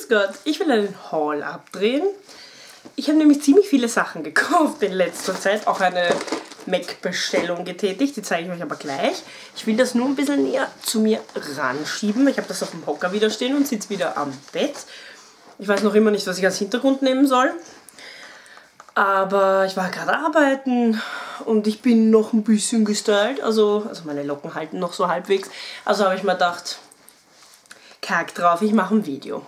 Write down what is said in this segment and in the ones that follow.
Grüß Gott, ich will einen Haul abdrehen. Ich habe nämlich ziemlich viele Sachen gekauft in letzter Zeit, auch eine MAC-Bestellung getätigt, die zeige ich euch aber gleich. Ich will das nur ein bisschen näher zu mir ranschieben. Ich habe das auf dem Hocker wieder stehen und sitze wieder am Bett. Ich weiß noch immer nicht, was ich als Hintergrund nehmen soll. Aber ich war gerade arbeiten und ich bin noch ein bisschen gestylt, also meine Locken halten noch so halbwegs. Also habe ich mir gedacht, kack drauf, ich mache ein Video.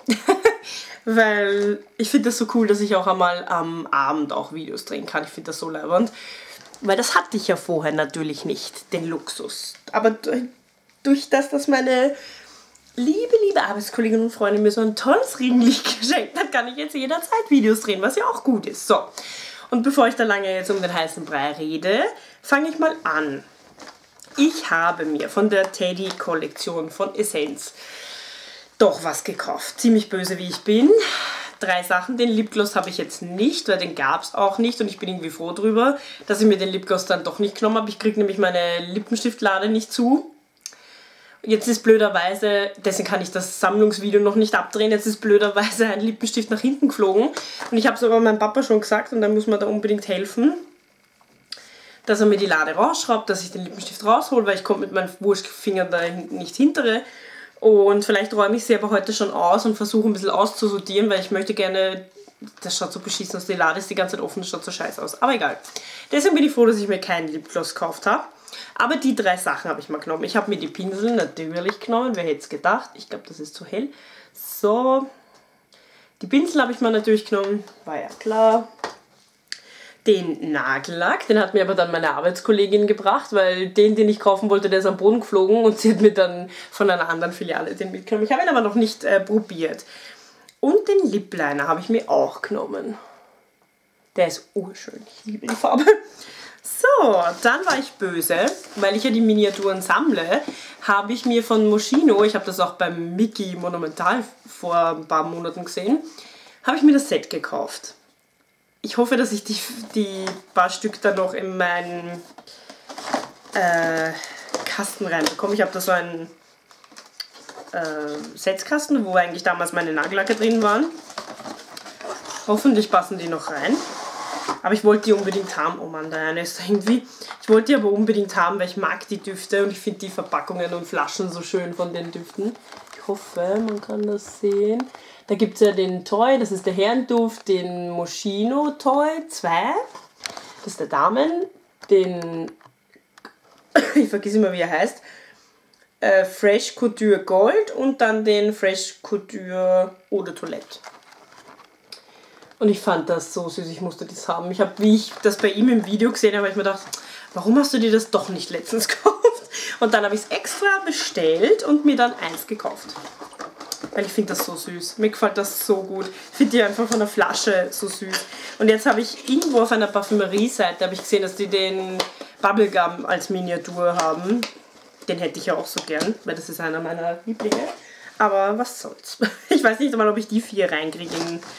Weil ich finde das so cool, dass ich auch einmal am Abend auch Videos drehen kann. Ich finde das so leibend. Weil das hatte ich ja vorher natürlich nicht, den Luxus. Aber durch das, dass meine liebe Arbeitskollegin und Freundin mir so ein tolles Ringlicht geschenkt hat, kann ich jetzt jederzeit Videos drehen, was ja auch gut ist. So, und bevor ich da lange jetzt um den heißen Brei rede, fange ich mal an. Ich habe mir von der Teddy-Kollektion von Essence doch was gekauft. Ziemlich böse wie ich bin. 3 Sachen. Den Lipgloss habe ich jetzt nicht, weil den gab es auch nicht und ich bin irgendwie froh drüber, dass ich mir den Lipgloss dann doch nicht genommen habe. Ich kriege nämlich meine Lippenstiftlade nicht zu. Jetzt ist blöderweise, deswegen kann ich das Sammlungsvideo noch nicht abdrehen, jetzt ist blöderweise ein Lippenstift nach hinten geflogen. Und ich habe es aber meinem Papa schon gesagt und dann muss man da unbedingt helfen, dass er mir die Lade rausschraubt, dass ich den Lippenstift raushole, weil ich komme mit meinen Wurstfingern da nicht hintere. Und vielleicht räume ich sie aber heute schon aus und versuche ein bisschen auszusortieren, weil ich möchte gerne, das schaut so beschissen aus, die Lade ist die ganze Zeit offen, das schaut so scheiße aus. Aber egal. Deswegen bin ich froh, dass ich mir keinen Lipgloss gekauft habe. Aber die 3 Sachen habe ich mal genommen. Ich habe mir die Pinsel natürlich genommen, wer hätte es gedacht. Ich glaube, das ist zu hell. So, die Pinsel habe ich mal natürlich genommen, war ja klar. Den Nagellack, den hat mir aber dann meine Arbeitskollegin gebracht, weil den ich kaufen wollte, der ist am Boden geflogen und sie hat mir dann von einer anderen Filiale den mitgenommen. Ich habe ihn aber noch nicht probiert. Und den Lip Liner habe ich mir auch genommen. Der ist urschön, ich liebe die Farbe. So, dann war ich böse, weil ich ja die Miniaturen sammle, habe ich mir von Moschino, ich habe das auch beim Mickey Monumental vor ein paar Monaten gesehen, habe ich mir das Set gekauft. Ich hoffe, dass ich die paar Stück dann noch in meinen Kasten reinbekomme. Ich habe da so einen Setzkasten, wo eigentlich damals meine Nagellacke drin waren. Hoffentlich passen die noch rein. Aber ich wollte die unbedingt haben. Oh Mann, da eine ist da irgendwie. Ich wollte die aber unbedingt haben, weil ich mag die Düfte und ich finde die Verpackungen und Flaschen so schön von den Düften. Ich hoffe, man kann das sehen. Da gibt es ja den Toy, das ist der Herrenduft, den Moschino Toy 2. Das ist der Damen. Den, ich vergesse immer, wie er heißt, Fresh Couture Gold und dann den Fresh Couture Eau de Toilette. Und ich fand das so süß, ich musste das haben. Wie ich das bei ihm im Video gesehen habe, habe ich mir gedacht, warum hast du dir das doch nicht letztens gekauft? Und dann habe ich es extra bestellt und mir dann eins gekauft. Weil ich finde das so süß. Mir gefällt das so gut. Ich finde die einfach von der Flasche so süß. Und jetzt habe ich irgendwo auf einer Parfümerie-Seite gesehen, dass die den Bubblegum als Miniatur haben. Den hätte ich ja auch so gern, weil das ist einer meiner Lieblinge. Aber was soll's. Ich weiß nicht einmal, ob ich die 4 reinkriege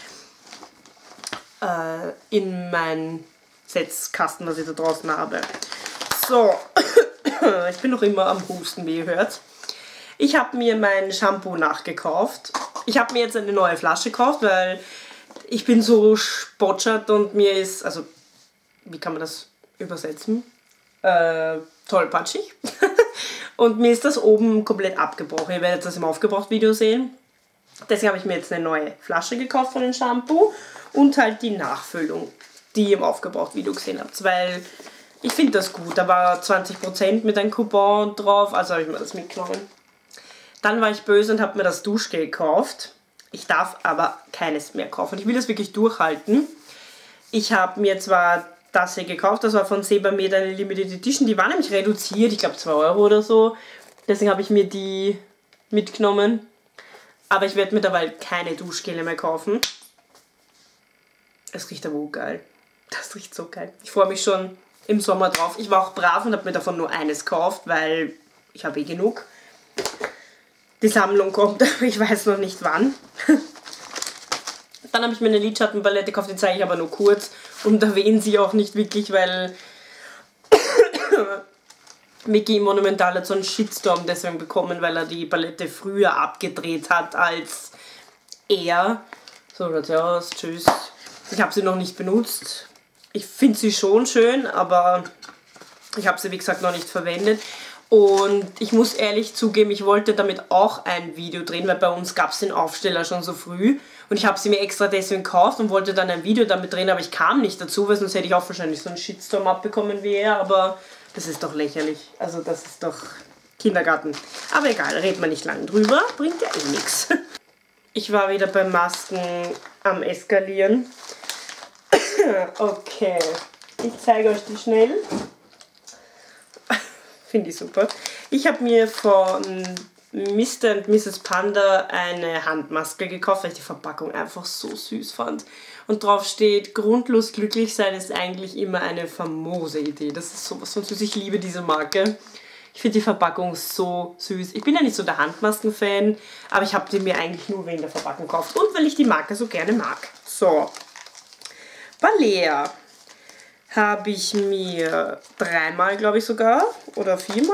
in meinen Setzkasten, was ich da draußen habe. So, ich bin noch immer am Husten, wie ihr hört. Ich habe mir mein Shampoo nachgekauft. Ich habe mir jetzt eine neue Flasche gekauft, weil ich bin so spotschert und mir ist, also, wie kann man das übersetzen? Tollpatschig. Und mir ist das oben komplett abgebrochen. Ihr werdet das im Aufgebraucht-Video sehen. Deswegen habe ich mir jetzt eine neue Flasche gekauft von dem Shampoo und halt die Nachfüllung, die ihr im Aufgebraucht-Video gesehen habt. Weil ich finde das gut. Da war 20% mit einem Coupon drauf, also habe ich mir das mitgenommen. Dann war ich böse und habe mir das Duschgel gekauft. Ich darf aber keines mehr kaufen. Ich will das wirklich durchhalten. Ich habe mir zwar das hier gekauft, das war von Sebamed eine Limited Edition. Die war nämlich reduziert, ich glaube 2 Euro oder so. Deswegen habe ich mir die mitgenommen. Aber ich werde mir dabei keine Duschgele mehr kaufen. Es riecht aber auch geil. Das riecht so geil. Ich freue mich schon im Sommer drauf. Ich war auch brav und habe mir davon nur eines gekauft, weil ich habe eh genug. Die Sammlung kommt, aber ich weiß noch nicht wann. Dann habe ich mir eine Lidschattenpalette gekauft, die zeige ich aber nur kurz und erwähne sie auch nicht wirklich, weil Mickey Monumental hat so einen Shitstorm deswegen bekommen, weil er die Palette früher abgedreht hat, als eher. So, schaut sie aus, tschüss. Ich habe sie noch nicht benutzt. Ich finde sie schon schön, aber ich habe sie wie gesagt noch nicht verwendet. Und ich muss ehrlich zugeben, ich wollte damit auch ein Video drehen, weil bei uns gab es den Aufsteller schon so früh. Und ich habe sie mir extra deswegen gekauft und wollte dann ein Video damit drehen, aber ich kam nicht dazu, weil sonst hätte ich auch wahrscheinlich so einen Shitstorm abbekommen wie er. Aber das ist doch lächerlich. Also das ist doch Kindergarten. Aber egal, redet man nicht lang drüber, bringt ja eh nichts. Ich war wieder bei Masken am Eskalieren. Okay, ich zeige euch die schnell. Finde ich super. Ich habe mir von Mr. und Mrs. Panda eine Handmaske gekauft, weil ich die Verpackung einfach so süß fand. Und drauf steht, grundlos glücklich sein ist eigentlich immer eine famose Idee. Das ist sowas von süß. Ich liebe diese Marke. Ich finde die Verpackung so süß. Ich bin ja nicht so der Handmasken-Fan, aber ich habe die mir eigentlich nur wegen der Verpackung gekauft. Und weil ich die Marke so gerne mag. So. Balea habe ich mir 3-mal, glaube ich sogar, oder 4-mal.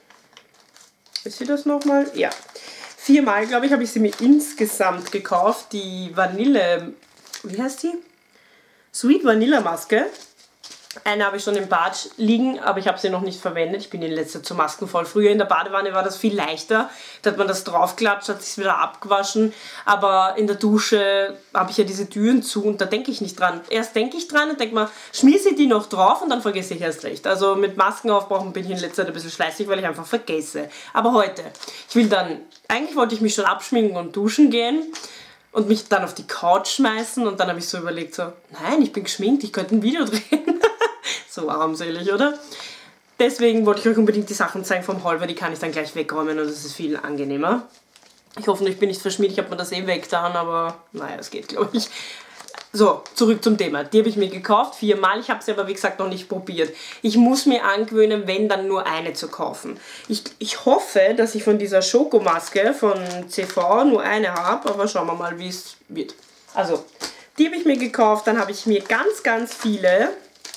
Ist sie das nochmal? Ja. 4-mal, glaube ich, habe ich sie mir insgesamt gekauft. Die Vanille, wie heißt die? Sweet Vanilla Maske. Eine habe ich schon im Bad liegen, aber ich habe sie noch nicht verwendet. Ich bin in letzter Zeit zu Masken voll. Früher in der Badewanne war das viel leichter. Da hat man das draufgeklatscht, hat sich wieder abgewaschen. Aber in der Dusche habe ich ja diese Türen zu und da denke ich nicht dran. Erst denke ich dran und denke mal, schmierse ich die noch drauf und dann vergesse ich erst recht. Also mit Masken aufbrauchen bin ich in letzter Zeit ein bisschen schleißig, weil ich einfach vergesse. Aber heute, eigentlich wollte ich mich schon abschminken und duschen gehen. Und mich dann auf die Couch schmeißen und dann habe ich so überlegt, so, nein, ich bin geschminkt, ich könnte ein Video drehen. So armselig, oder? Deswegen wollte ich euch unbedingt die Sachen zeigen vom Haul, weil die kann ich dann gleich wegräumen und das ist viel angenehmer. Ich hoffe, ich bin nicht verschmiert, ich habe mir das eh weggetan, aber naja, es geht, glaube ich. So, zurück zum Thema. Die habe ich mir gekauft, 4-mal. Ich habe sie aber, wie gesagt, noch nicht probiert. Ich muss mir angewöhnen, wenn, dann nur eine zu kaufen. Ich hoffe, dass ich von dieser Schokomaske von CV nur eine habe, aber schauen wir mal, wie es wird. Also, die habe ich mir gekauft. Dann habe ich mir ganz, ganz viele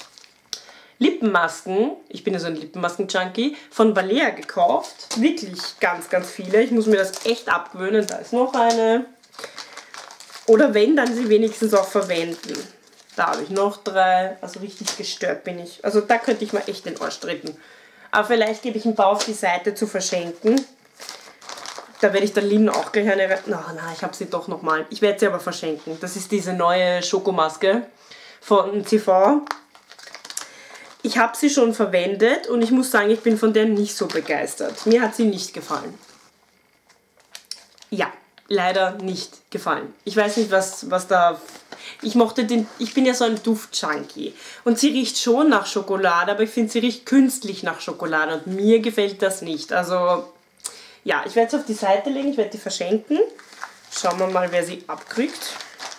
Lippenmasken, ich bin ja so ein Lippenmasken-Junkie, von Balea gekauft. Wirklich ganz, ganz viele. Ich muss mir das echt abgewöhnen. Da ist noch eine. Oder wenn, dann sie wenigstens auch verwenden. Da habe ich noch 3. Also richtig gestört bin ich. Also da könnte ich mal echt den Arsch treten. Aber vielleicht gebe ich ein paar auf die Seite zu verschenken. Da werde ich der Lin auch gleich eine... Nein, ich habe sie doch nochmal. Ich werde sie aber verschenken. Das ist diese neue Schokomaske von CV. Ich habe sie schon verwendet und ich muss sagen, ich bin von der nicht so begeistert. Mir hat sie nicht gefallen. Ja. Leider nicht gefallen. Ich weiß nicht, was da... Ich bin ja so ein Duft-Junkie. Und sie riecht schon nach Schokolade, aber ich finde, sie riecht künstlich nach Schokolade. Und mir gefällt das nicht. Also, ja, ich werde es auf die Seite legen. Ich werde die verschenken. Schauen wir mal, wer sie abkriegt.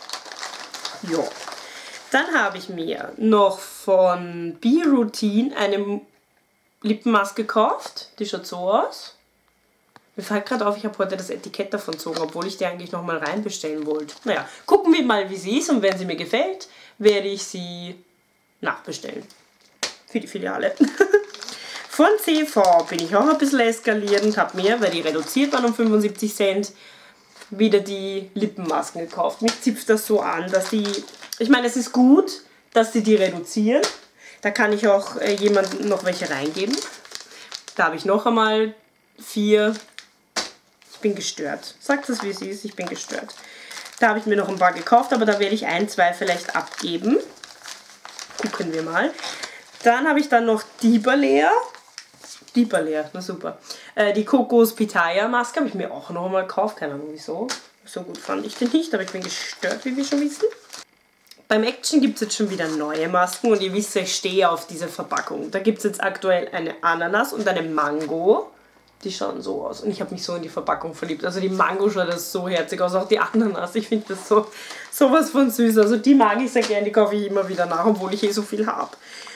Ja. Dann habe ich mir noch von Be-Routine eine Lippenmaske gekauft. Die schaut so aus. Mir fällt gerade auf, ich habe heute das Etikett davon gezogen, obwohl ich die eigentlich nochmal reinbestellen wollte. Naja, gucken wir mal, wie sie ist und wenn sie mir gefällt, werde ich sie nachbestellen. Für die Filiale. Von CV bin ich auch ein bisschen eskaliert und habe mir, weil die reduziert waren um 75 Cent, wieder die Lippenmasken gekauft. Mich zipft das so an, dass die... Ich meine, es ist gut, dass sie die reduzieren. Da kann ich auch jemandem noch welche reingeben. Da habe ich noch einmal 4... Ich bin gestört. Sagt es, wie es ist, ich bin gestört. Da habe ich mir noch ein paar gekauft, aber da werde ich 1, 2 vielleicht abgeben. Gucken wir mal. Dann habe ich dann noch die Balea. Die Balea, na super. Die Kokos Pitaya Maske habe ich mir auch noch einmal gekauft. Keine Ahnung wieso. So gut fand ich den nicht, aber ich bin gestört, wie wir schon wissen. Beim Action gibt es jetzt schon wieder neue Masken und ihr wisst, ich stehe auf diese Verpackung. Da gibt es jetzt aktuell eine Ananas und eine Mango. Die schauen so aus. Und ich habe mich so in die Verpackung verliebt. Also die Mango schaut das so herzig aus. Auch die Ananas. Ich finde das sowas von süß. Also die mag ich sehr gerne. Die kaufe ich immer wieder nach, obwohl ich so viel habe.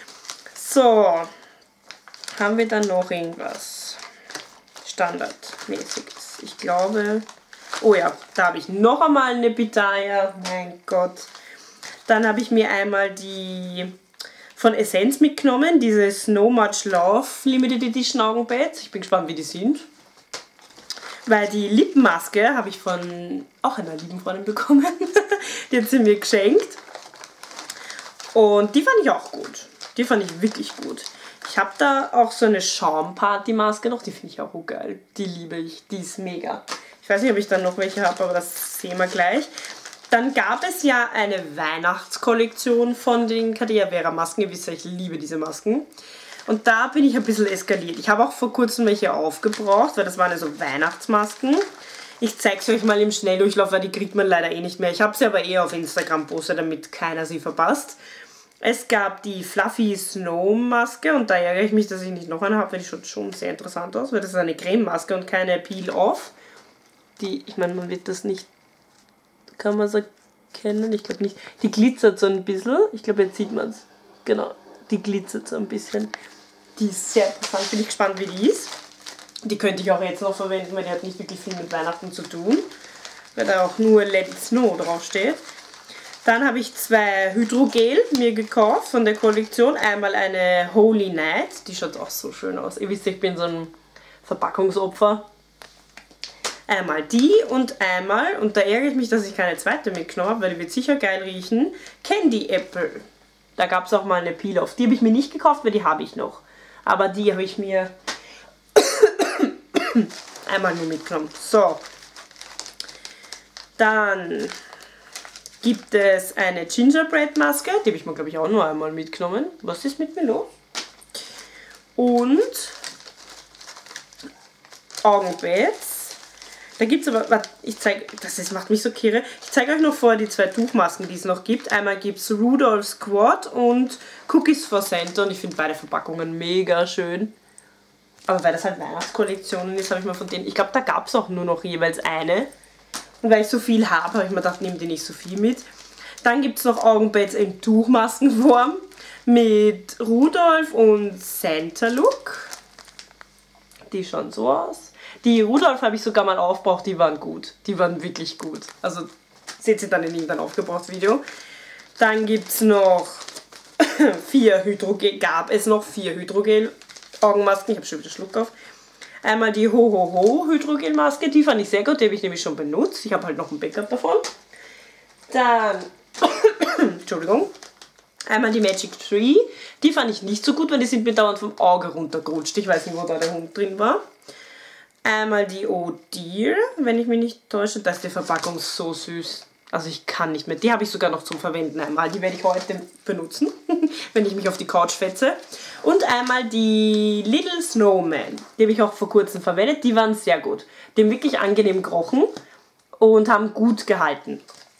So. Haben wir dann noch irgendwas Standardmäßiges? Ich glaube... Oh ja, da habe ich noch einmal eine Pitaya. Mein Gott. Dann habe ich mir einmal die... von Essence mitgenommen, dieses No Much Love Limited Edition Augenpads. Ich bin gespannt, wie die sind. Weil die Lippenmaske habe ich von auch einer lieben Freundin bekommen. Die hat sie mir geschenkt. Und die fand ich auch gut. Die fand ich wirklich gut. Ich habe da auch so eine Schaumparty-Maske noch. Die finde ich auch geil. Die liebe ich. Die ist mega. Ich weiß nicht, ob ich dann noch welche habe, aber das sehen wir gleich. Dann gab es ja eine Weihnachtskollektion von den Cadea Vera Masken. Ihr wisst ja, ich liebe diese Masken. Und da bin ich ein bisschen eskaliert. Ich habe auch vor kurzem welche aufgebraucht, weil das waren ja so Weihnachtsmasken. Ich zeige es euch mal im Schnelldurchlauf, weil die kriegt man leider eh nicht mehr. Ich habe sie aber eh auf Instagram postet, damit keiner sie verpasst. Es gab die Fluffy Snow Maske und da ärgere ich mich, dass ich nicht noch eine habe, weil die schaut schon sehr interessant aus, weil das ist eine Creme-Maske und keine Peel-Off. Die, ich meine, man wird das nicht, kann man es erkennen? Ich glaube nicht. Die glitzert so ein bisschen. Ich glaube, jetzt sieht man es. Genau, die glitzert so ein bisschen. Die ist sehr interessant, bin ich gespannt, wie die ist. Die könnte ich auch jetzt noch verwenden, weil die hat nicht wirklich viel mit Weihnachten zu tun, weil da auch nur Let It Snow draufsteht. Dann habe ich 2 Hydrogel mir gekauft von der Kollektion. Einmal eine Holy Night, die schaut auch so schön aus. Ihr wisst, ich bin so ein Verpackungsopfer. Einmal die und einmal, und da ärgere ich mich, dass ich keine zweite mitgenommen habe, weil die wird sicher geil riechen, Candy Apple. Da gab es auch mal eine Peel-Off. Die habe ich mir nicht gekauft, weil die habe ich noch. Aber die habe ich mir einmal nur mitgenommen. So. Dann gibt es eine Gingerbread Maske. Die habe ich mir, glaube ich, auch nur einmal mitgenommen. Was ist mit mir los? Und Augenpads. Da gibt es aber, warte, ich zeige, das macht mich so kirre. Ich zeige euch noch vorher die 2 Tuchmasken, die es noch gibt. Einmal gibt es Rudolph Squad und Cookies for Santa. Und ich finde beide Verpackungen mega schön. Aber weil das halt Weihnachtskollektionen ist, habe ich mir von denen, ich glaube, da gab es auch nur noch jeweils eine. Und weil ich so viel habe ich mir gedacht, nehmt ihr nicht so viel mit. Dann gibt es noch Augenpads in Tuchmaskenform mit Rudolph und Santa Look. Die schauen so aus. Die Rudolph habe ich sogar mal aufgebraucht, die waren gut. Die waren wirklich gut. Also seht ihr dann in irgendeinem Aufgebraucht-Video. Dann gibt es noch 4 Hydrogel, gab es noch 4 Hydrogel-Augenmasken. Ich habe schon wieder Schluck auf. Einmal die Ho-Ho-Ho Hydrogelmaske, die fand ich sehr gut, die habe ich nämlich schon benutzt. Ich habe halt noch ein Backup davon. Dann, Entschuldigung, einmal die Magic Tree, die fand ich nicht so gut, weil die sind mir dauernd vom Auge runtergerutscht. Ich weiß nicht, wo da der Hund drin war. Einmal die Oh Dear, wenn ich mich nicht täusche, da ist die Verpackung so süß. Also ich kann nicht mehr. Die habe ich sogar noch zum Verwenden einmal. Die werde ich heute benutzen, wenn ich mich auf die Couch fetze. Und einmal die Little Snowman. Die habe ich auch vor kurzem verwendet. Die waren sehr gut. Die haben wirklich angenehm gerochen und haben gut gehalten.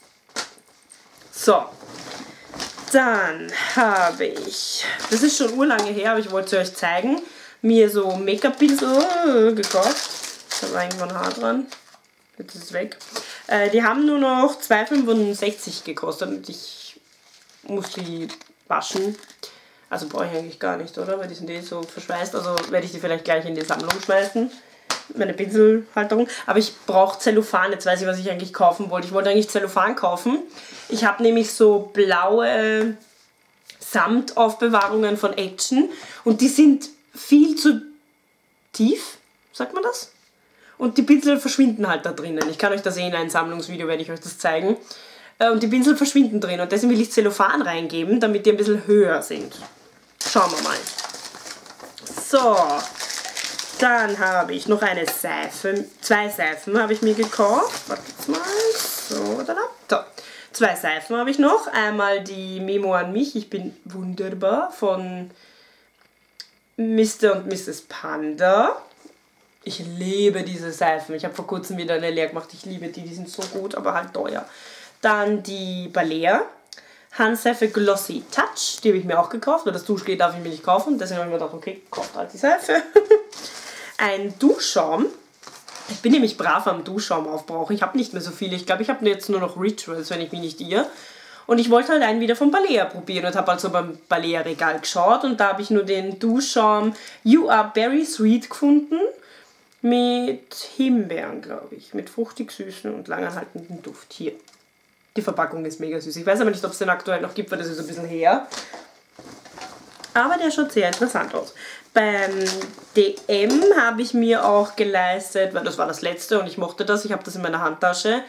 So. Dann habe ich, das ist schon urlange her, aber ich wollte es euch zeigen, mir so Make-up-Pinsel gekauft. Da war irgendwo ein Haar dran. Jetzt ist es weg. Die haben nur noch 2,65 gekostet und ich muss die waschen. Also brauche ich eigentlich gar nicht, oder? Weil die sind eh so verschweißt. Also werde ich die vielleicht gleich in die Sammlung schmeißen. Meine Pinselhalterung. Aber ich brauche Zellophan. Jetzt weiß ich, was ich eigentlich kaufen wollte. Ich wollte eigentlich Zellophan kaufen. Ich habe nämlich so blaue Samtaufbewahrungen von Action. Und die sind viel zu tief. Sagt man das? Und die Pinsel verschwinden halt da drinnen. Ich kann euch das sehen, in einem Sammlungsvideo werde ich euch das zeigen. Und die Pinsel verschwinden drin. Und deswegen will ich Zellophan reingeben, damit die ein bisschen höher sind. Schauen wir mal. So. Dann habe ich noch eine Seife. 2 Seifen habe ich mir gekauft. Wartet mal. So, da. So. 2 Seifen habe ich noch. Einmal die Memo an mich. Ich bin wunderbar von Mr. und Mrs. Panda. Ich liebe diese Seifen. Ich habe vor kurzem wieder eine leer gemacht. Ich liebe die. Die sind so gut, aber halt teuer. Dann die Balea Handseife Glossy Touch. Die habe ich mir auch gekauft, weil das Duschgel darf ich mir nicht kaufen. Deswegen habe ich mir gedacht, okay, kauft halt die Seife. Ein Duschschaum. Ich bin nämlich brav am Duschschaum aufbrauchen. Ich habe nicht mehr so viele. Ich glaube, ich habe jetzt nur noch Rituals, wenn ich mich nicht irre. Und ich wollte halt einen wieder von Balea probieren und habe also beim Balea Regal geschaut. Und da habe ich nur den Duschschaum You Are Very Sweet gefunden. Mit Himbeeren, glaube ich. Mit fruchtig süßen und langanhaltenden Duft. Hier. Die Verpackung ist mega süß. Ich weiß aber nicht, ob es den aktuell noch gibt, weil das ist ein bisschen her. Aber der schaut sehr interessant aus. Beim DM habe ich mir auch geleistet, weil das war das letzte und ich mochte das, ich habe das in meiner Handtasche,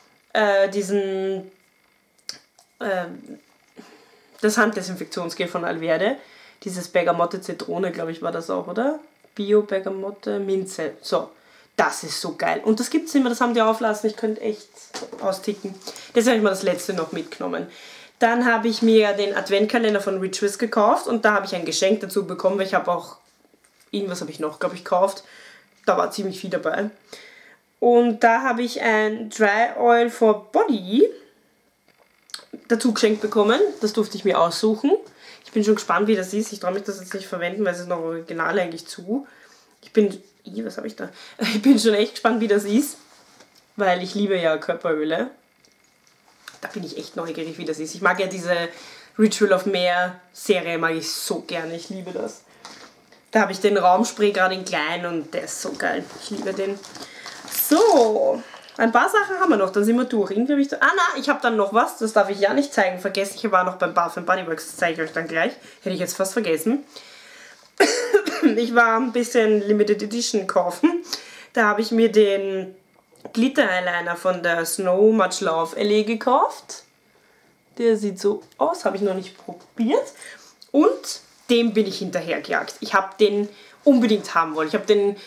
das Handdesinfektionsgel von Alverde, dieses Bergamotte Zitrone, glaube ich, war das auch, oder? Bio Bergamotte Minze, so. Das ist so geil. Und das gibt es immer, das haben die auflassen. Ich könnte echt austicken. Das habe ich mir das letzte noch mitgenommen. Dann habe ich mir den Adventkalender von Rituals gekauft und da habe ich ein Geschenk dazu bekommen, weil ich habe auch, irgendwas habe ich noch, glaube ich, gekauft. Da war ziemlich viel dabei. Und da habe ich ein Dry Oil for Body dazu geschenkt bekommen. Das durfte ich mir aussuchen. Ich bin schon gespannt, wie das ist. Ich traue mich das jetzt nicht verwenden, weil es ist noch original eigentlich zu. Was habe ich da? Ich bin schon echt gespannt, wie das ist, weil ich liebe ja Körperöle. Da bin ich echt neugierig, wie das ist. Ich mag ja diese Ritual of Meer Serie, mag ich so gerne. Ich liebe das. Da habe ich den Raumspray gerade in klein und der ist so geil. Ich liebe den. So, ein paar Sachen haben wir noch, dann sind wir durch. Irgendwie habe ich ich habe dann noch was, das darf ich ja nicht zeigen. Vergessen, ich war noch beim Bath & Body Works, das zeige ich euch dann gleich. Hätte ich jetzt fast vergessen. Ich war ein bisschen Limited Edition kaufen. Da habe ich mir den Glitter Eyeliner von der Snow Much Love LA gekauft. Der sieht so aus, habe ich noch nicht probiert. Und dem bin ich hinterhergejagt. Ich habe den unbedingt haben wollen.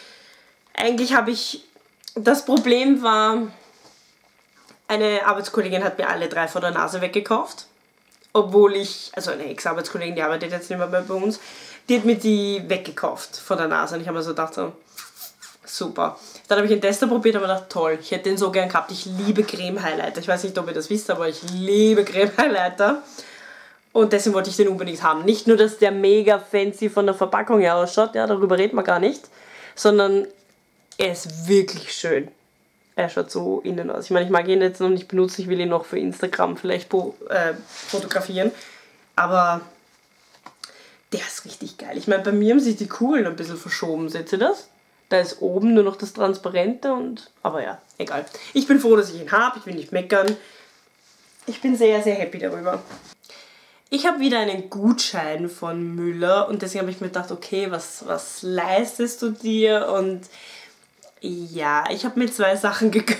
Das Problem war, eine Arbeitskollegin hat mir alle 3 vor der Nase weggekauft. Obwohl also eine Ex-Arbeitskollegin, die arbeitet jetzt nicht mehr bei uns, die hat mir die weggekauft von der Nase. Und ich habe mir so gedacht, so, super. Dann habe ich einen Tester probiert und habe gedacht, toll, ich hätte den so gern gehabt. Ich liebe Creme-Highlighter. Ich weiß nicht, ob ihr das wisst, aber ich liebe Creme-Highlighter. Und deswegen wollte ich den unbedingt haben. Nicht nur, dass der mega fancy von der Verpackung her ausschaut, ja, darüber reden wir gar nicht, sondern er ist wirklich schön. Er schaut so innen aus. Ich meine, ich mag ihn jetzt noch nicht benutzen, ich will ihn noch für Instagram vielleicht fotografieren. Aber der ist richtig geil. Ich meine, bei mir haben sich die Kugeln ein bisschen verschoben, seht ihr das? Da ist oben nur noch das Transparente aber ja, egal. Ich bin froh, dass ich ihn habe, ich will nicht meckern. Ich bin sehr, sehr happy darüber. Ich habe wieder einen Gutschein von Müller und deswegen habe ich mir gedacht, okay, was leistest du dir? Und ja, ich habe mir 2 Sachen gegönnt.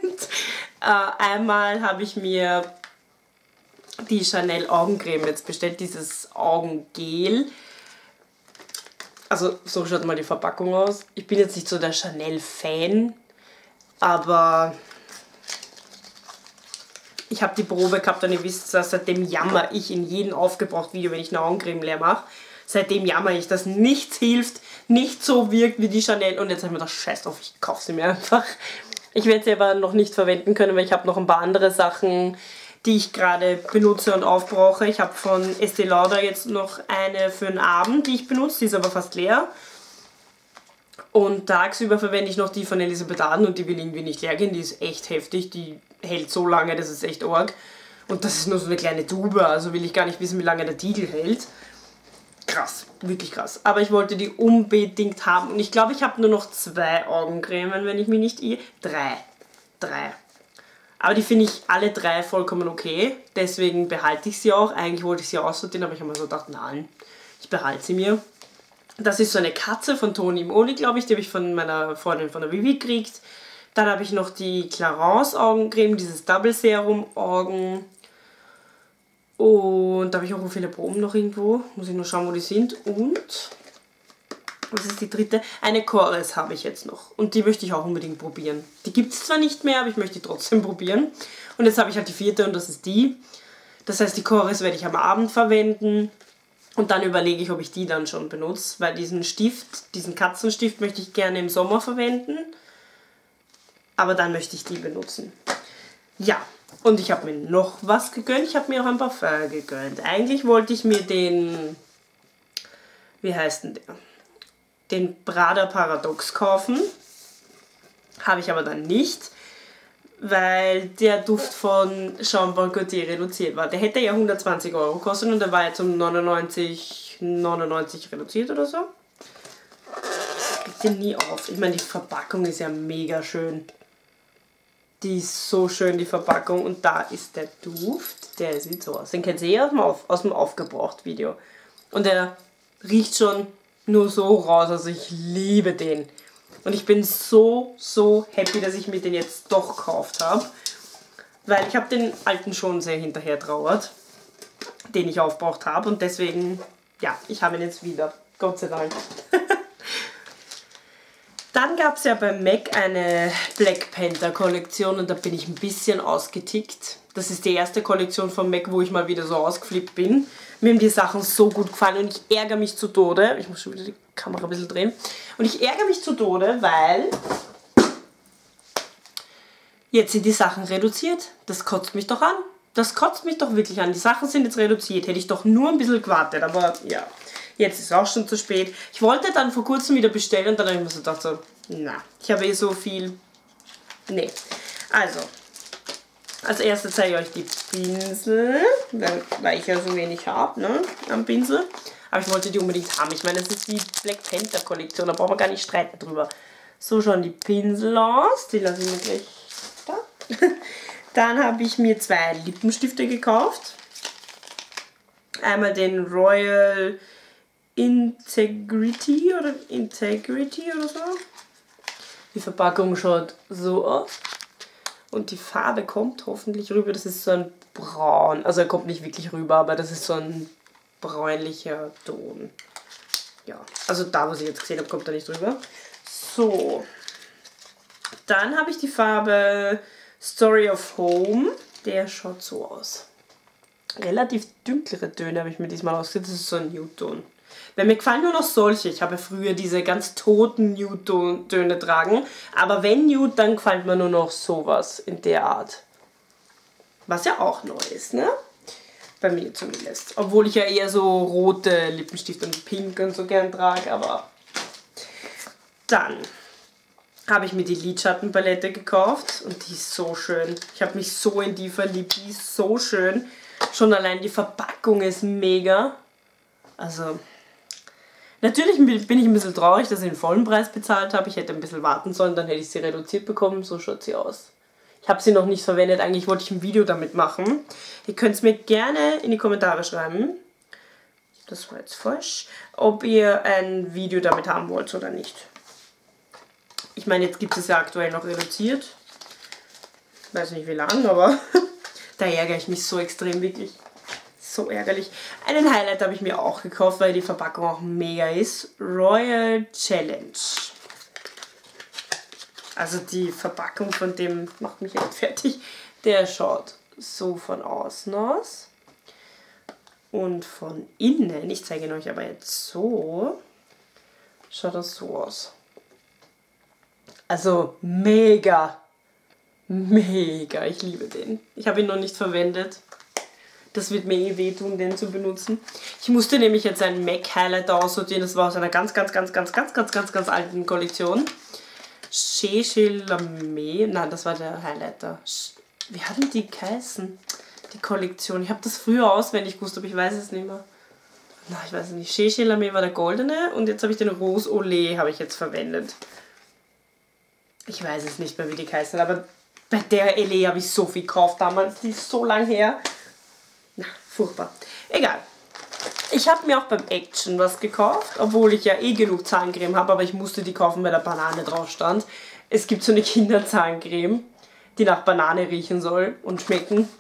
Einmal habe ich mir die Chanel Augencreme jetzt bestellt, dieses Augengel. Also so schaut mal die Verpackung aus. Ich bin jetzt nicht so der Chanel-Fan, aber ich habe die Probe gehabt und ihr wisst, seitdem jammer ich in jedem Aufgebraucht-Video, wenn ich eine Augencreme leer mache. Seitdem jammer ich, dass nichts hilft, nicht so wirkt wie die Chanel. Und jetzt habe ich mir gedacht, scheiß drauf, ich kaufe sie mir einfach. Ich werde sie aber noch nicht verwenden können, weil ich habe noch ein paar andere Sachen, die ich gerade benutze und aufbrauche. Ich habe von Estée Lauder jetzt noch eine für den Abend, die ich benutze. Die ist aber fast leer. Und tagsüber verwende ich noch die von Elisabeth Arden und die will irgendwie nicht leer gehen. Die ist echt heftig, die hält so lange, das ist echt arg. Und das ist nur so eine kleine Tube, also will ich gar nicht wissen, wie lange der Tiegel hält. Krass, wirklich krass. Aber ich wollte die unbedingt haben. Und ich glaube, ich habe nur noch 2 Augencremen, wenn ich mich nicht irre. 3. Aber die finde ich alle 3 vollkommen okay. Deswegen behalte ich sie auch. Eigentlich wollte ich sie aussortieren, aber ich habe mir so gedacht, nein, ich behalte sie mir. Das ist so eine Katze von Toni Moly, glaube ich. Die habe ich von meiner Freundin von der Vivi gekriegt. Dann habe ich noch die Clarins Augencreme, dieses Double Serum Augen. Und da habe ich auch viele Proben noch irgendwo. Muss ich nur schauen, wo die sind. Und, was ist die dritte? Eine Korres habe ich jetzt noch. Und die möchte ich auch unbedingt probieren. Die gibt es zwar nicht mehr, aber ich möchte die trotzdem probieren. Und jetzt habe ich halt die 4. und das ist die. Das heißt, die Korres werde ich am Abend verwenden. Und dann überlege ich, ob ich die dann schon benutze. Weil diesen Katzenstift möchte ich gerne im Sommer verwenden. Aber dann möchte ich die benutzen. Ja. Und ich habe mir noch was gegönnt. Ich habe mir auch ein Parfum gegönnt. Eigentlich wollte ich mir den, wie heißt denn der? Den Prada Paradox kaufen. Habe ich aber dann nicht, weil der Duft von Jean Paul Gaultier reduziert war. Der hätte ja 120 € gekostet und der war jetzt um 99,99 reduziert oder so. Ich krieg den nie auf. Ich meine, die Verpackung ist ja mega schön. Die ist so schön, die Verpackung. Und da ist der Duft. Der sieht so aus. Den kennt ihr eh aus dem Aufgebraucht-Video. Und der riecht schon nur so raus. Also ich liebe den. Und ich bin so happy, dass ich mir den jetzt doch gekauft habe. Weil ich habe den alten schon sehr hinterher trauert, den ich aufgebraucht habe. Und deswegen, ja, ich habe ihn jetzt wieder. Gott sei Dank. Dann gab es ja beim MAC eine Black Panther Kollektion und da bin ich ein bisschen ausgetickt. Das ist die erste Kollektion von MAC, wo ich mal wieder so ausgeflippt bin. Mir haben die Sachen so gut gefallen und ich ärgere mich zu Tode. Ich muss schon wieder die Kamera ein bisschen drehen. Und ich ärgere mich zu Tode, weil jetzt sind die Sachen reduziert. Das kotzt mich doch an. Das kotzt mich doch wirklich an. Die Sachen sind jetzt reduziert. Hätte ich doch nur ein bisschen gewartet, aber ja. Jetzt ist es auch schon zu spät. Ich wollte dann vor kurzem wieder bestellen und dann habe ich mir so gedacht, so, na, ich habe eh so viel. Nee. Also, als erstes zeige ich euch die Pinsel, weil ich ja so wenig habe, ne, am Pinsel. Aber ich wollte die unbedingt haben. Ich meine, das ist die Black Panther Kollektion, da brauchen wir gar nicht streiten drüber. So schauen die Pinsel aus. Die lasse ich mir gleich da. Dann habe ich mir 2 Lippenstifte gekauft. Einmal den Royal Integrity oder so. Die Verpackung schaut so aus. Und die Farbe kommt hoffentlich rüber. Das ist so ein Braun. Also er kommt nicht wirklich rüber, aber das ist so ein bräunlicher Ton. Ja, also da, was ich jetzt gesehen habe, kommt er nicht rüber. So. Dann habe ich die Farbe Story of Home. Der schaut so aus. Relativ dunklere Töne habe ich mir diesmal ausgesucht. Das ist so ein Nude-Ton. Weil mir gefallen nur noch solche. Ich habe früher diese ganz toten Nude-Töne tragen. Aber wenn Nude, dann gefällt mir nur noch sowas in der Art. Was ja auch neu ist, ne? Bei mir zumindest. Obwohl ich ja eher so rote Lippenstifte und pink und so gern trage, aber... Dann habe ich mir die Lidschattenpalette gekauft und die ist so schön. Ich habe mich so in die verliebt, die ist so schön. Schon allein die Verpackung ist mega. Also... Natürlich bin ich ein bisschen traurig, dass ich den vollen Preis bezahlt habe. Ich hätte ein bisschen warten sollen, dann hätte ich sie reduziert bekommen. So schaut sie aus. Ich habe sie noch nicht verwendet. Eigentlich wollte ich ein Video damit machen. Ihr könnt es mir gerne in die Kommentare schreiben. Das war jetzt falsch. Ob ihr ein Video damit haben wollt oder nicht. Ich meine, jetzt gibt es ja aktuell noch reduziert. Ich weiß nicht wie lange, aber da ärgere ich mich so extrem wirklich. So ärgerlich. Einen Highlight habe ich mir auch gekauft, weil die Verpackung auch mega ist. Royal Challenge. Also die Verpackung von dem macht mich echt fertig. Der schaut so von außen aus. Und von innen, ich zeige ihn euch aber jetzt so, schaut das so aus. Also mega. Mega. Ich liebe den. Ich habe ihn noch nicht verwendet. Das wird mir eh wehtun, den zu benutzen. Ich musste nämlich jetzt einen MAC Highlighter aussortieren. Das war aus einer ganz alten Kollektion. Chez Lame. Nein, das war der Highlighter. Wie hatten die geheißen? Die Kollektion. Ich habe das früher auswendig gewusst, aber ich weiß es nicht mehr. Nein, ich weiß es nicht. Chez Lame war der goldene und jetzt habe ich den Rose Olé habe ich jetzt verwendet. Ich weiß es nicht mehr, wie die geheißen, aber bei der LE habe ich so viel gekauft damals. Die ist so lang her. Na, furchtbar. Egal. Ich habe mir auch beim Action was gekauft, obwohl ich ja eh genug Zahncreme habe, aber ich musste die kaufen, weil da Banane drauf stand. Es gibt so eine Kinderzahncreme, die nach Banane riechen soll und schmecken.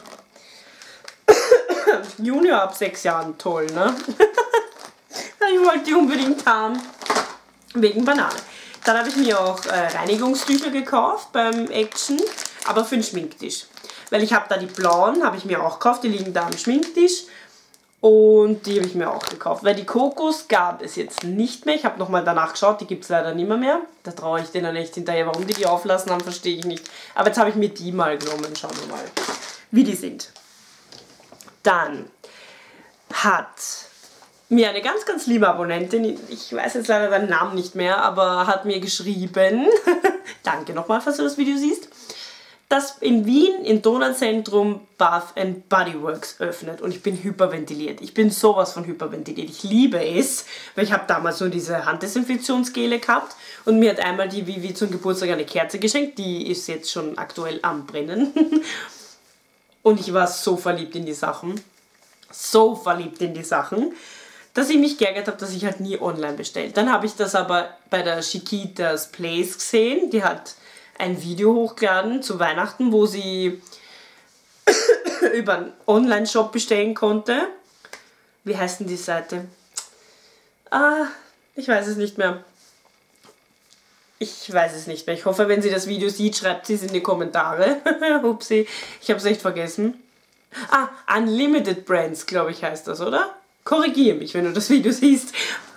Junior ab 6 Jahren, toll, ne? Ich wollte die unbedingt haben, wegen Banane. Dann habe ich mir auch Reinigungstücher gekauft beim Action, aber für den Schminktisch. Weil ich habe da die blauen, habe ich mir auch gekauft, die liegen da am Schminktisch. Und die habe ich mir auch gekauft. Weil die Kokos gab es jetzt nicht mehr. Ich habe nochmal danach geschaut, die gibt es leider nicht mehr. Da traue ich denen echt hinterher. Warum die auflassen haben, verstehe ich nicht. Aber jetzt habe ich mir die mal genommen. Schauen wir mal, wie die sind. Dann hat mir eine ganz liebe Abonnentin, ich weiß jetzt leider deinen Namen nicht mehr, aber hat mir geschrieben, danke nochmal, falls du das Video siehst, dass in Wien im Donauzentrum Bath & Body Works öffnet und ich bin hyperventiliert. Ich bin sowas von hyperventiliert. Ich liebe es, weil ich habe damals nur diese Handdesinfektionsgele gehabt und mir hat einmal die Vivi zum Geburtstag eine Kerze geschenkt, die ist jetzt schon aktuell am Brennen. Und ich war so verliebt in die Sachen. So verliebt in die Sachen, dass ich mich geärgert habe, dass ich halt nie online bestellt. Dann habe ich das aber bei der Chiquitas Place gesehen. Die hat ein Video hochgeladen zu Weihnachten, wo sie über einen Online-Shop bestellen konnte. Wie heißt denn die Seite? Ich weiß es nicht mehr. Ich weiß es nicht mehr. Ich hoffe, wenn sie das Video sieht, schreibt sie es in die Kommentare. Upsi, ich habe es echt vergessen. Unlimited Brands, glaube ich, heißt das, oder? Korrigiere mich, wenn du das Video siehst.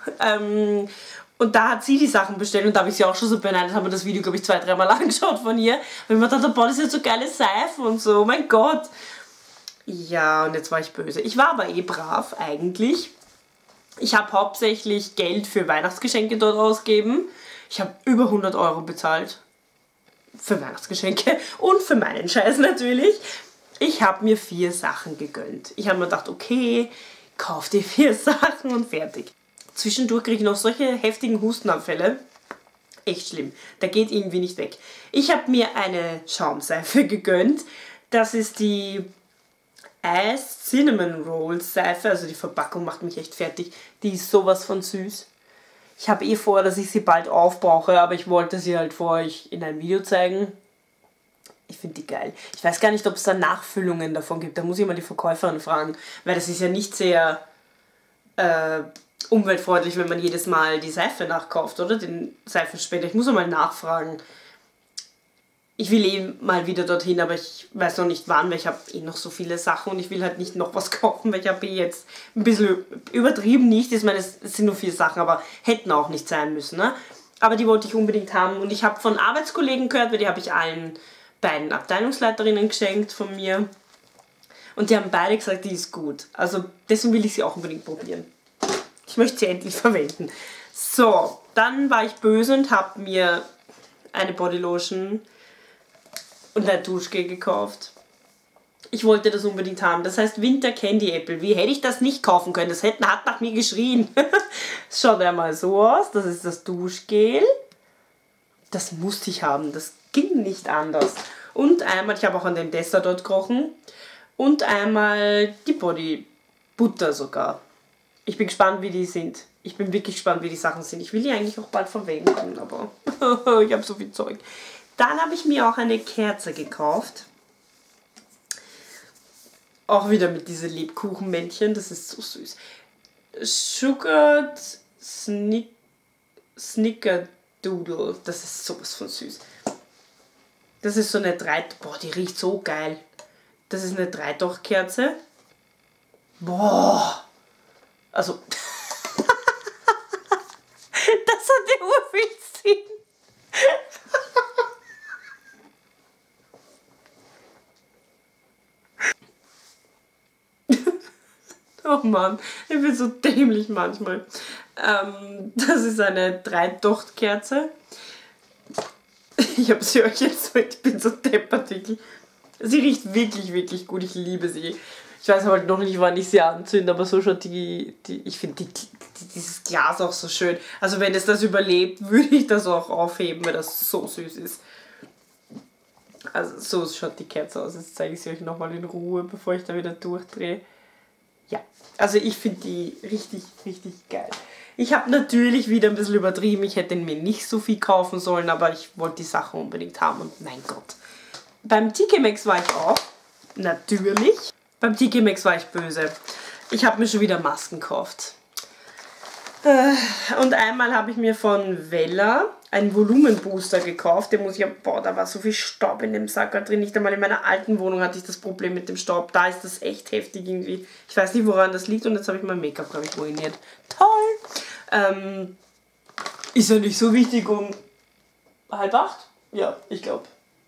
Und da hat sie die Sachen bestellt und da habe ich sie auch schon so beneidet, haben wir das Video, glaube ich, 2-3 Mal angeschaut von ihr. Weil ich mir dachte, boah, das ist ja so geile Seife und so, oh mein Gott. Ja, und jetzt war ich böse. Ich war aber eh brav, eigentlich. Ich habe hauptsächlich Geld für Weihnachtsgeschenke dort ausgegeben. Ich habe über 100 Euro bezahlt. Für Weihnachtsgeschenke und für meinen Scheiß natürlich. Ich habe mir 4 Sachen gegönnt. Ich habe mir gedacht, okay, kauf dir 4 Sachen und fertig. Zwischendurch kriege ich noch solche heftigen Hustenanfälle. Echt schlimm. Der geht irgendwie nicht weg. Ich habe mir eine Schaumseife gegönnt. Das ist die Ice Cinnamon Rolls Seife. Also die Verpackung macht mich echt fertig. Die ist sowas von süß. Ich habe eh vor, dass ich sie bald aufbrauche, aber ich wollte sie halt vor euch in einem Video zeigen. Ich finde die geil. Ich weiß gar nicht, ob es da Nachfüllungen davon gibt. Da muss ich mal die Verkäuferin fragen. Weil das ist ja nicht sehr umweltfreundlich, wenn man jedes Mal die Seife nachkauft, oder? Den Seifenspender. Ich muss mal nachfragen. Ich will eh mal wieder dorthin, aber ich weiß noch nicht wann, weil ich habe eh noch so viele Sachen und ich will halt nicht noch was kaufen, weil ich habe eh jetzt ein bisschen übertrieben nicht. Ich meine, es sind nur 4 Sachen, aber hätten auch nicht sein müssen, ne? Aber die wollte ich unbedingt haben und ich habe von Arbeitskollegen gehört, weil die habe ich allen beiden Abteilungsleiterinnen geschenkt von mir. Und die haben beide gesagt, die ist gut. Also deswegen will ich sie auch unbedingt probieren. Ich möchte sie endlich verwenden. So, dann war ich böse und habe mir eine Bodylotion und ein Duschgel gekauft. Ich wollte das unbedingt haben. Das heißt Winter Candy Apple. Wie hätte ich das nicht kaufen können? Das hat nach mir geschrien. Es schaut einmal so aus. Das ist das Duschgel. Das musste ich haben. Das ging nicht anders. Und einmal, ich habe auch an dem Dessert dort gerochen. Und einmal die Body Butter sogar. Ich bin gespannt, wie die sind. Ich bin wirklich gespannt, wie die Sachen sind. Ich will die eigentlich auch bald verwenden, aber ich habe so viel Zeug. Dann habe ich mir auch eine Kerze gekauft. Auch wieder mit diesen Lebkuchenmännchen. Das ist so süß. Sugared Snickerdoodle. Das ist sowas von süß. Das ist so eine Boah, die riecht so geil. Das ist eine 3-Doch-Kerze. Boah. Also. Das hat ja urviel Sinn. Oh Mann, ich bin so dämlich manchmal. Das ist eine 3-Docht-Kerze. Ich habe sie euch jetzt mit, ich bin so deppertig. Sie riecht wirklich, wirklich gut. Ich liebe sie. Ich weiß halt noch nicht, wann ich sie anzünde, aber so schaut ich finde dieses Glas auch so schön. Also wenn es das überlebt, würde ich das auch aufheben, weil das so süß ist. Also so schaut die Kerze aus. Jetzt zeige ich sie euch nochmal in Ruhe, bevor ich da wieder durchdrehe. Ja, also ich finde die richtig, richtig geil. Ich habe natürlich wieder ein bisschen übertrieben. Ich hätte mir nicht so viel kaufen sollen, aber ich wollte die Sache unbedingt haben und mein Gott. Beim TK Maxx war ich auch. Natürlich. Beim TK Maxx war ich böse. Ich habe mir schon wieder Masken gekauft. Und einmal habe ich mir von Wella einen Volumenbooster gekauft. Den muss ich, boah, da war so viel Staub in dem Sack drin. Nicht einmal in meiner alten Wohnung hatte ich das Problem mit dem Staub. Da ist das echt heftig irgendwie. Ich weiß nicht, woran das liegt und jetzt habe ich mein Make-up, glaube ich, ruiniert. Toll! Ist ja nicht so wichtig um 7:30? Ja, ich glaube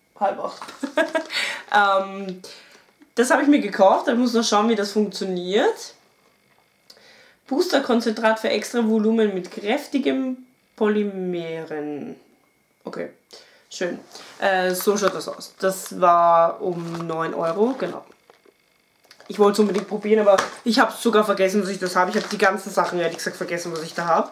7:30. Das habe ich mir gekauft. Ich muss noch schauen, wie das funktioniert. Boosterkonzentrat für extra Volumen mit kräftigem Polymeren. Okay, schön. So schaut das aus. Das war um 9 Euro, genau. Ich wollte es unbedingt probieren, aber ich habe sogar vergessen, dass ich das habe. Ich habe die ganzen Sachen, ehrlich gesagt, vergessen, was ich da habe.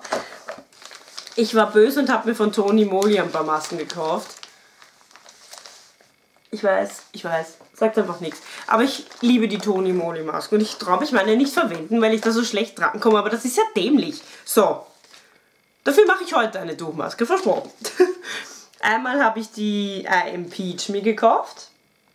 Ich war böse und habe mir von Tony Moly ein paar Masken gekauft. Ich weiß. Sagt einfach nichts. Aber ich liebe die Tony Moly Maske. Und ich traue mich meine nicht verwenden, weil ich da so schlecht drankomme. Aber das ist ja dämlich. So. Dafür mache ich heute eine Tuchmaske. Versprochen. Einmal habe ich die I Am Peach mir gekauft.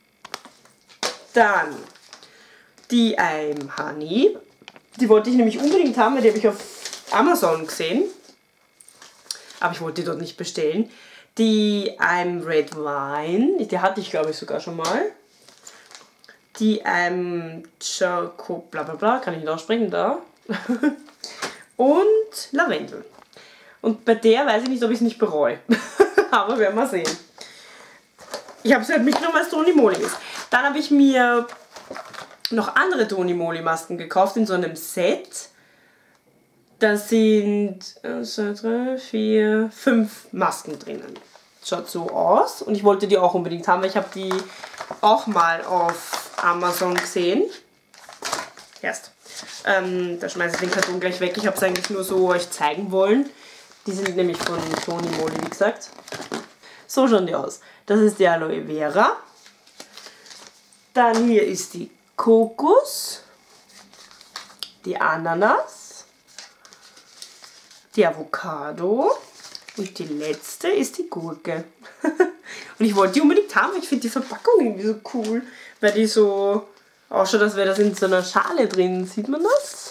Dann die I Am Honey. Die wollte ich nämlich unbedingt haben, weil die habe ich auf Amazon gesehen. Aber ich wollte die dort nicht bestellen. Die I'm Red Wine, die hatte ich glaube ich sogar schon mal. Die I'm Choco bla bla bla, kann ich nicht aussprechen, da. Und Lavendel. Und bei der weiß ich nicht, ob ich es nicht bereue. Aber werden wir sehen. Ich habe es halt mitgenommen, weil es Tony Moly ist. Dann habe ich mir noch andere Tony Moly Masken gekauft in so einem Set. Da sind 1, 2, 3, 4, 5 Masken drinnen. Schaut so aus. Und ich wollte die auch unbedingt haben, weil ich habe die auch mal auf Amazon gesehen. Erst. Da schmeiße ich den Karton gleich weg. Ich habe es eigentlich nur so euch zeigen wollen. Die sind nämlich von Tony Moly, wie gesagt. So schauen die aus. Das ist die Aloe Vera. Dann hier ist die Kokos. Die Ananas. Die Avocado. Und die letzte ist die Gurke. Und ich wollte die unbedingt haben, weil ich finde die Verpackung irgendwie so cool. Weil die so ausschaut, als wäre das in so einer Schale drin. Sieht man das?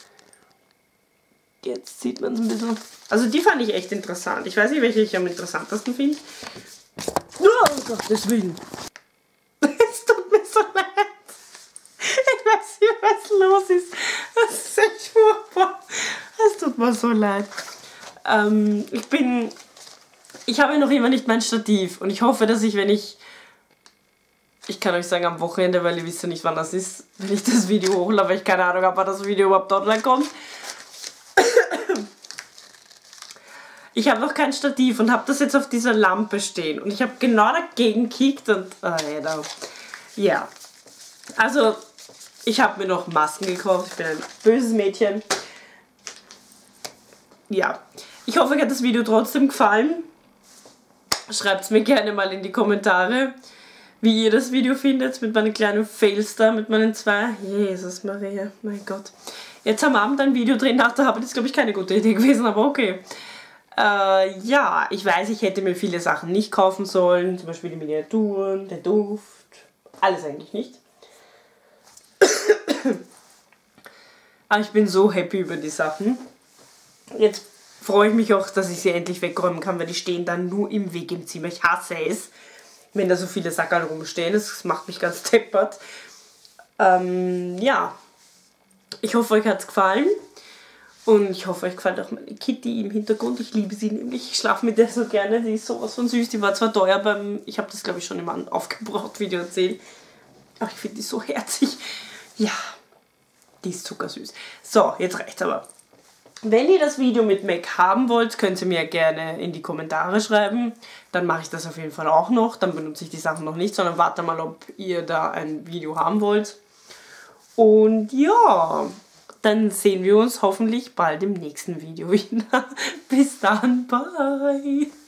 Jetzt sieht man es ein bisschen. Also die fand ich echt interessant. Ich weiß nicht, welche ich am interessantesten finde. Oh Gottes Willen. Es tut mir so leid. Ich weiß nicht, was los ist. Das ist echt furchtbar. Es tut mir so leid. Ich habe noch immer nicht mein Stativ und ich hoffe, dass ich, wenn ich kann euch sagen am Wochenende, weil ihr wisst ja nicht, wann das ist, wenn ich das Video hochlade, weil ich keine Ahnung habe, wann das Video überhaupt online kommt. Ich habe noch kein Stativ und habe das jetzt auf dieser Lampe stehen und ich habe genau dagegen gekickt und ja, also ich habe mir noch Masken gekauft, ich bin ein böses Mädchen. Ja, ich hoffe, euch hat das Video trotzdem gefallen. Schreibt es mir gerne mal in die Kommentare, wie ihr das Video findet, mit meinen kleinen Fails da, mit meinen 2. Jesus Maria, mein Gott. Jetzt am Abend ein Video drehen nach der Arbeit ist, glaube ich, keine gute Idee gewesen, aber okay. Ja, ich weiß, ich hätte mir viele Sachen nicht kaufen sollen, zum Beispiel die Miniaturen, der Duft, alles eigentlich nicht. Aber ich bin so happy über die Sachen. Jetzt freue ich mich auch, dass ich sie endlich wegräumen kann, weil die stehen dann nur im Weg im Zimmer. Ich hasse es, wenn da so viele Sackerl rumstehen. Das macht mich ganz deppert. Ja, ich hoffe, euch hat es gefallen. Und ich hoffe, euch gefällt auch meine Kitty im Hintergrund. Ich liebe sie nämlich. Ich schlafe mit der so gerne. Die ist sowas von süß. Die war zwar teuer ich habe das glaube ich schon im Aufgebraucht-Video erzählt. Aber ich finde die so herzig. Ja, die ist zuckersüß. So, jetzt reicht's aber. Wenn ihr das Video mit Mac haben wollt, könnt ihr mir gerne in die Kommentare schreiben. Dann mache ich das auf jeden Fall auch noch. Dann benutze ich die Sachen noch nicht, sondern warte mal, ob ihr da ein Video haben wollt. Und ja, dann sehen wir uns hoffentlich bald im nächsten Video wieder. Bis dann, bye!